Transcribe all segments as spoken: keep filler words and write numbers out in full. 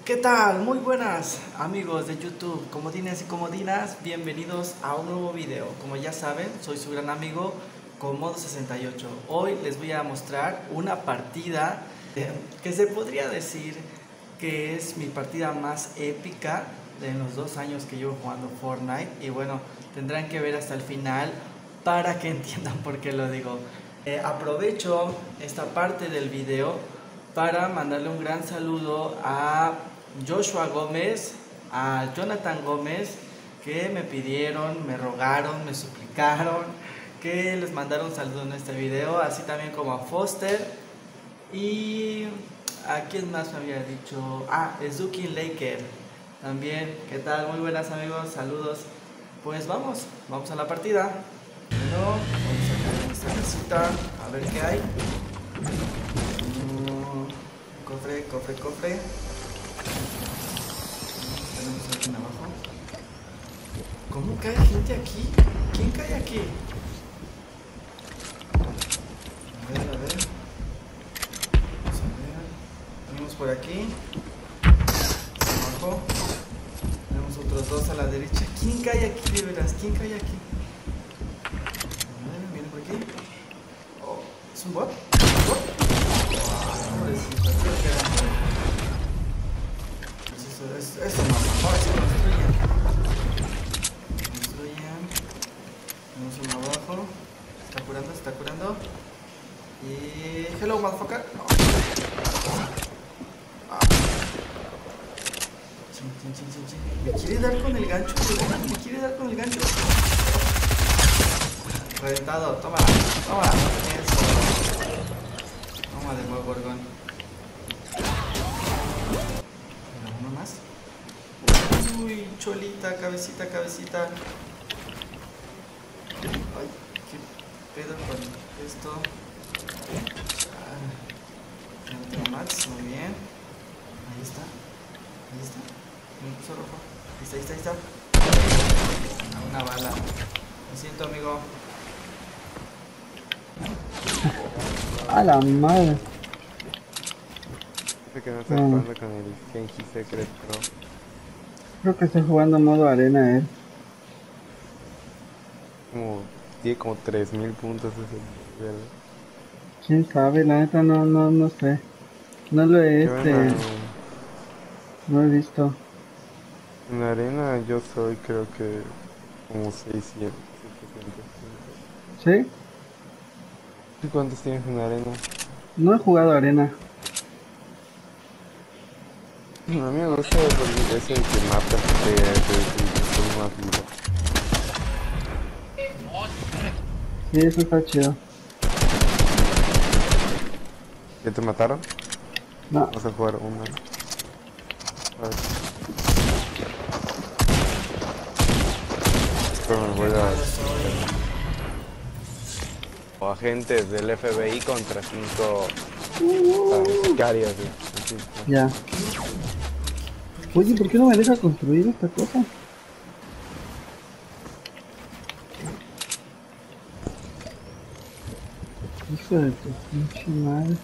¿Qué tal? Muy buenas amigos de YouTube, comodines y comodinas, bienvenidos a un nuevo video. Como ya saben, soy su gran amigo Comodo sesenta y ocho. Hoy les voy a mostrar una partida eh, que se podría decir que es mi partida más épica de los dos años que llevo jugando Fortnite. Y bueno, tendrán que ver hasta el final para que entiendan por qué lo digo. Eh, aprovecho esta parte del video para mandarle un gran saludo a Joshua Gómez, a Jonathan Gómez, que me pidieron, me rogaron, me suplicaron que les mandara un saludo en este video, así también como a Foster y a quién más me había dicho, ah, Zuki Laker también. ¿Qué tal? Muy buenas amigos, saludos. Pues vamos, vamos a la partida. Bueno, vamos a sacar nuestra casita, a ver qué hay. Cofre, cofre, cofre. Tenemos a alguien abajo. ¿Cómo cae gente aquí? ¿Quién cae aquí? A ver, a ver. Vamos a ver. Tenemos por aquí. Abajo. Tenemos otros dos a la derecha. ¿Quién cae aquí de veras? ¿Quién cae aquí? A ver, miren por aquí. Oh, ¿es un bot? ¿Un bot? Pobrecito, creo que era. Pues eso, eso, eso no, ahora sí construyen. Construyen. Tenemos uno abajo. Se está curando, se está curando. Y. Hello, motherfucker. No. Ah. Chin, chin, chin, chin, chin. Me quiere dar con el gancho, me quiere dar con el gancho. Reventado, tómala, tómala. Eso. Toma de nuevo, Gorgón. Uno más. Uy, cholita, cabecita, cabecita. Ay, qué pedo con esto. Ah, otro más, muy bien. Ahí está. Ahí está. Me puso rojo. Ahí está, ahí está, ahí está. Una bala. Lo siento, amigo. A la madre. Creo que no está jugando con el Genji Secret Pro. Creo que estoy jugando modo arena, eh. Como, tiene como tres mil puntos ese nivel. Quién sabe, la neta no, no, no sé. No lo he, Yo este, en la, no he visto. en la arena yo soy creo que como seiscientos, setecientos. ¿Sí? ¿Y cuántos tienes en la arena? No he jugado arena. A mí me gusta porque es el que mata, que es más vivo. Sí, eso está chido. ¿Ya te mataron? No. Vamos a jugar una. A ver. Esto me voy a... O agentes del F B I contra cinco uh, sicarios. ¿Sí? Ya. Oye, ¿por qué no me deja construir esta cosa? Hijo de tu pinche madre.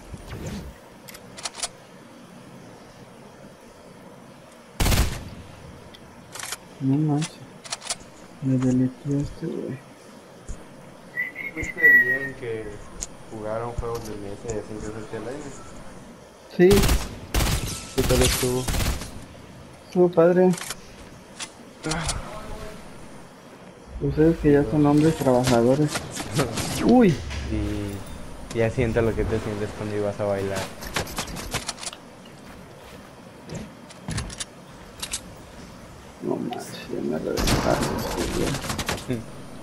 No manches. Me deleteó este güey. ¿Viste bien que jugaron juegos de mesa y así desde el aire? Sí. ¿Qué tal estuvo? Estuvo padre. Ustedes que ya son hombres trabajadores. Uy. Y ya siento lo que te sientes cuando ibas a bailar. No manches, ya me reventaron este güey.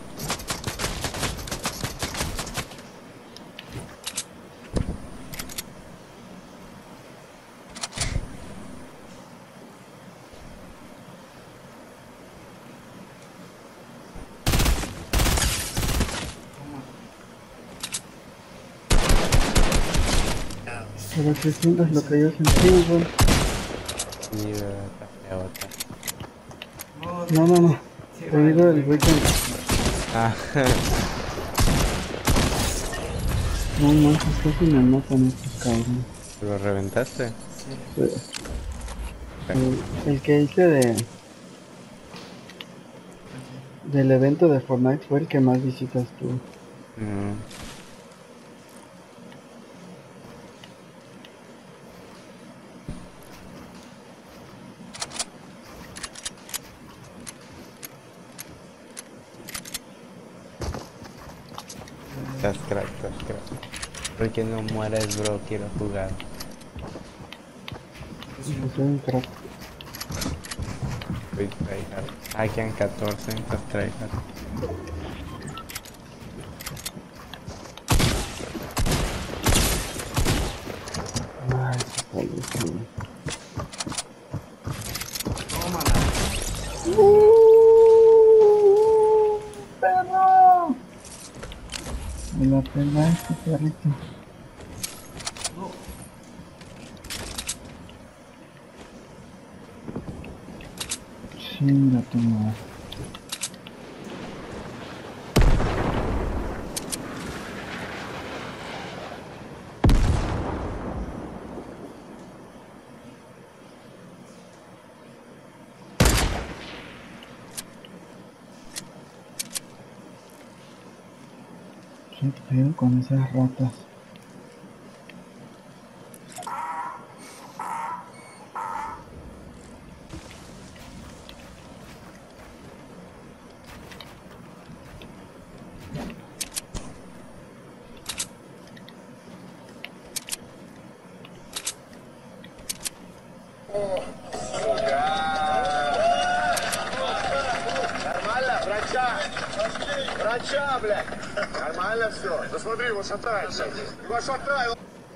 Para que sientas lo que yo sentí, güey. Mira, la otra. No, no, no. Te digo el güey que... Ah, No manches, casi me matan estos cabrones. ¿lo reventaste? Sí. El, el que hice de del evento de Fortnite fue el que más visitas tuvo. Mm. Estás crack, estás crack. Porque no mueres, bro, quiero jugar. Yo soy un crack. Soy tryhard. Ah, quedan catorce, estás tryhard. Ay, se salió, sí. Tómala. ¡Uh, perro! Me la pela este perrito. No. Chinga tu madre. ¿Qué pedo con esas ratas? Нормально, врача! Врача, блядь! Нормально все. Да смотри, его шатает сейчас. Его шатает.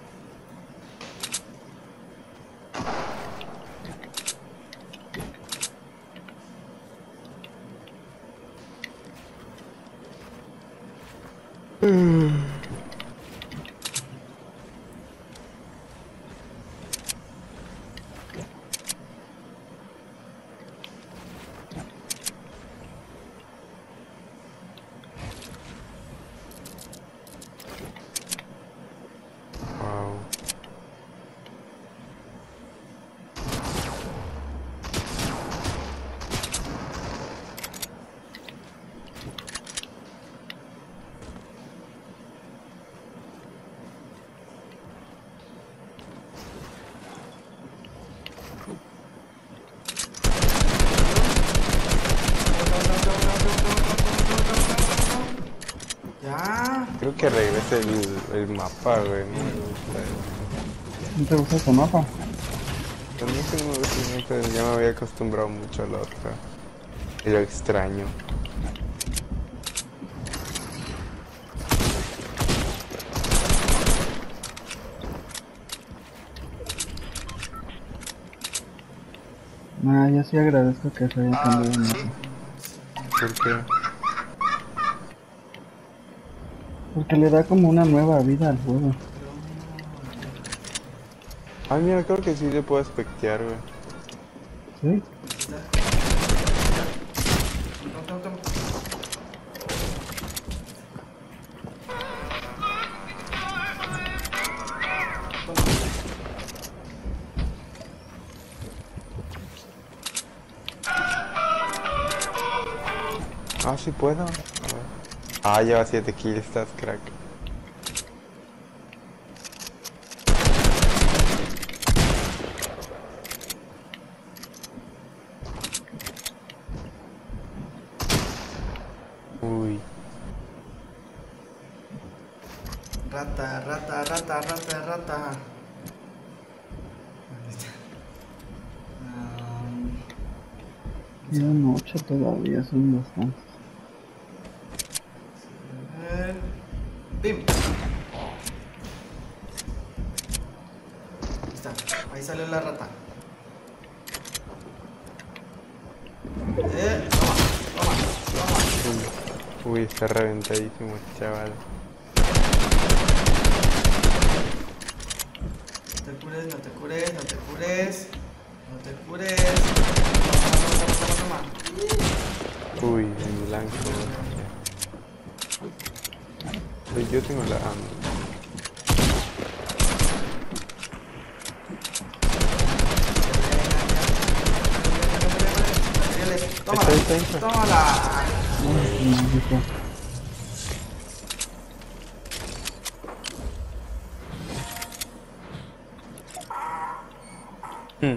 Wow. Ya. Creo que regrese el, el mapa, güey. No me gusta. ¿No te gusta este mapa? También tengo vecino, pero ya me había acostumbrado mucho a la otra. Y lo extraño. Nah, yo sí agradezco que se haya cambiado el mapa. ¿Por qué? Porque le da como una nueva vida al juego. Ay, mira, creo que sí le puedo espectear, güey. ¿Sí? Toma, toma, toma. Ah, sí puedo. A ver. Ah, lleva siete kills, estás crack. Uy. Rata, rata, rata, rata, rata. Um, Quedan ocho todavía, son bastantes. a ver. ¡Pim! Ahí está, ahí salió la rata. Eh, toma, toma, toma. Uy, está reventadísimo, chaval. No te cures, no te cures, no te cures. No te cures. Toma, toma, toma, toma. Uy, en blanco. Pues yo tengo la AM. Tómala. Ahí está, ahí está. Tómala. Hmm.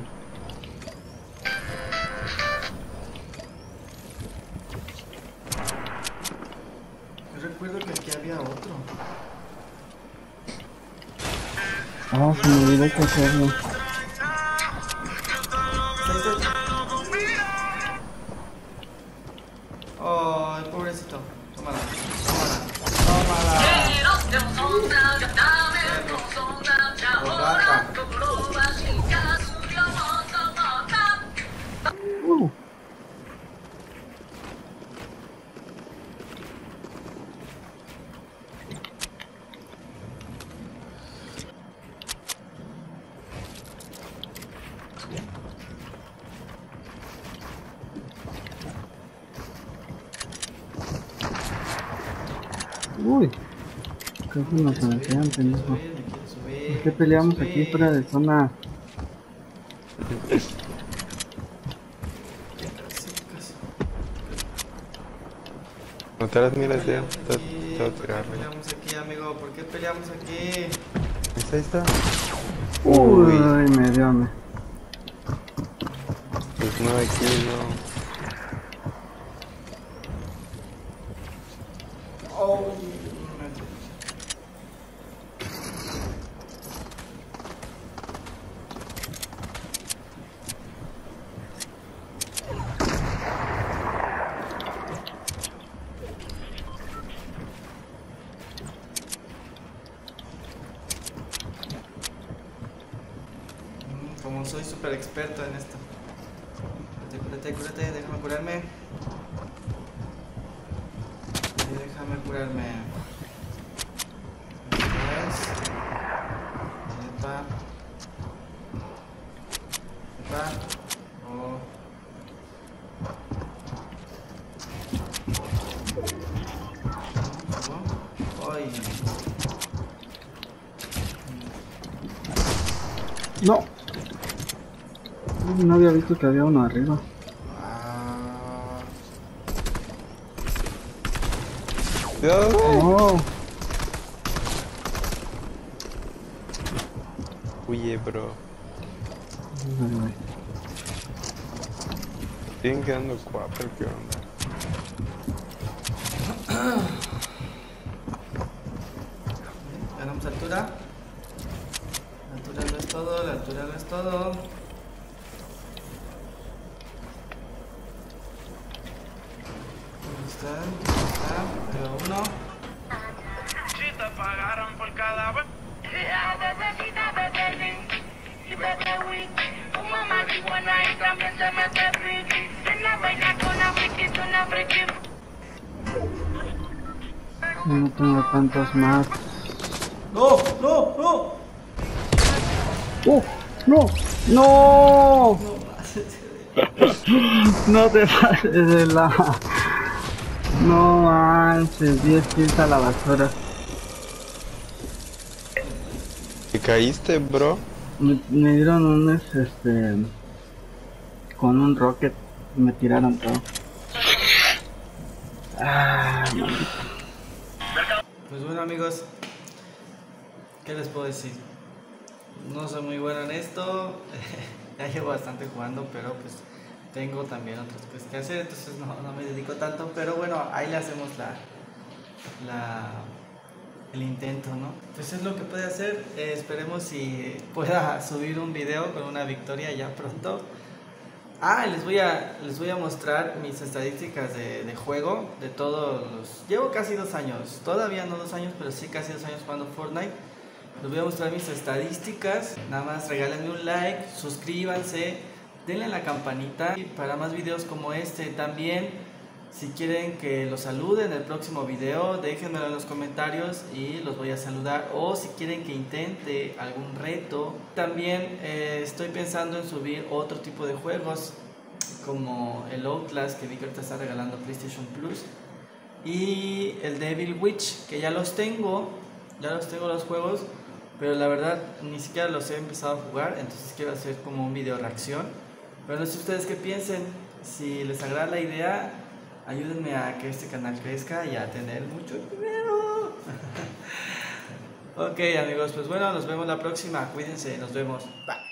Yo recuerdo que aquí había otro. Ah, se me olvidó que hacerlo. Ahí está. Ay, pobrecito. Tómala. Tómala. Tómala. Rata. Uh, Uy, creo que nos avancean, pendejo. Subir, me quiero subir. ¿Por qué peleamos subir. aquí fuera de zona? Casi, casi. No te las miras ya. Peleamos Te, aquí, te voy a ¿por qué tirar. peleamos aquí, amigo? ¿Por qué peleamos aquí? Ahí está, ahí está. Uy, Uy, me dio hambre. pues nueve kilos. Oh, como soy súper experto en esto. Cúrate, cúrate, cúrate, déjame curarme. Sí, déjame curarme. Eso es. Epa. Epa. Oh. ¿Cómo? Ay. No. No había visto que había uno arriba. Ah. Cuidado. No. Huye, bro. Ay, ay. Siguen quedando cuatro, ¿qué onda? Ganamos altura. La altura no es todo, la altura no es todo. ¿Dónde está? ¿Dónde está? Pero uno. Si te pagaran por cada vez. Y bebe weed, fuma marihuana y también se mete friki. En la vaina con la friki, es una friki. No tengo tantos más. ¡No! ¡No! ¡No! ¡Uh! ¡No! ¡No! No te pases de la... No manches, diez kills a la basura. ¿Te caíste, bro? Me, me dieron un este... Con un rocket. Me tiraron todo. Ah, maldito. Pues bueno, amigos, ¿qué les puedo decir? No soy muy bueno en esto. Ya llevo bastante jugando, pero pues tengo también otras cosas que hacer, entonces no, no me dedico tanto. Pero bueno, ahí le hacemos la, la el intento, ¿no? Pues es lo que puede hacer. Eh, esperemos si pueda subir un video con una victoria ya pronto. Ah, les voy a les voy a mostrar mis estadísticas de, de juego de todos los... Llevo casi dos años, todavía no dos años, pero sí casi dos años jugando Fortnite. Les voy a mostrar mis estadísticas. Nada más regálenme un like, suscríbanse, denle a la campanita para más videos como este. También, si quieren que los salude en el próximo video, déjenmelo en los comentarios y los voy a saludar. O si quieren que intente algún reto. También eh, estoy pensando en subir otro tipo de juegos, como el Outlast, que vi que ahorita está regalando PlayStation Plus, y el Devil Witch, que ya los tengo, ya los tengo los juegos, pero la verdad ni siquiera los he empezado a jugar, entonces quiero hacer como un video reacción Pero no sé ustedes qué piensen. Si les agrada la idea, ayúdenme a que este canal crezca y a tener mucho dinero. Ok, amigos, pues bueno, nos vemos la próxima. Cuídense, nos vemos. Bye.